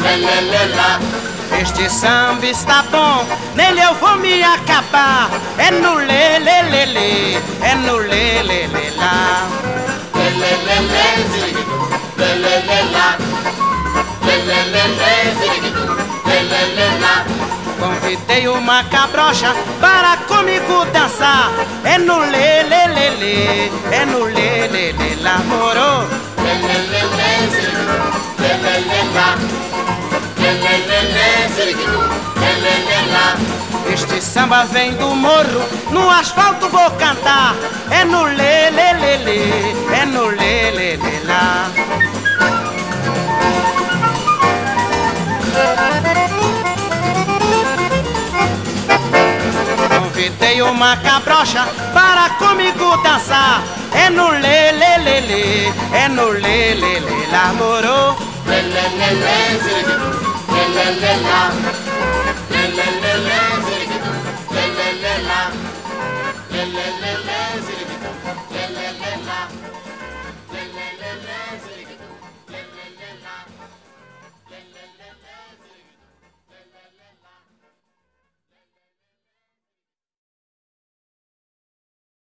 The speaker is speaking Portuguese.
Este samba está bom, nele eu vou me acabar. É no lê, lê, lê, lê, é no lê, lê, lê, lá. Lê, lê, lê, lê, ziriguidu, lê, lê, lê, lá. Lê, lê, lê, lê, ziriguidu, lê, lê, lê, lá. Convidei uma cabrocha para comigo dançar. É no lê, lê, lê, lê, é no lê, lê, lê, lá, moro. Lê, lê, lê, lê, ziriguidu, lê, lê, lê, lá. Lê, lê, lê, lê, ziriguidu, lê, lê, lê, lá. Este samba vem do morro, no asfalto vou cantar. É no lê, lê, lê, lê, é no lê, lê, lê, lá. Convidei uma cabrocha para comigo dançar. É no lê, lê, lê, lê, é no lê, lê, lê, lá, moro. Lê, lê, lê, lê, ziriguidu, lê, lê, lê, lá. Lê, lê, lê, lê, ziriguidu, lê, lê, lê, lá. Lê, lê, lê, lê, ziriguidu.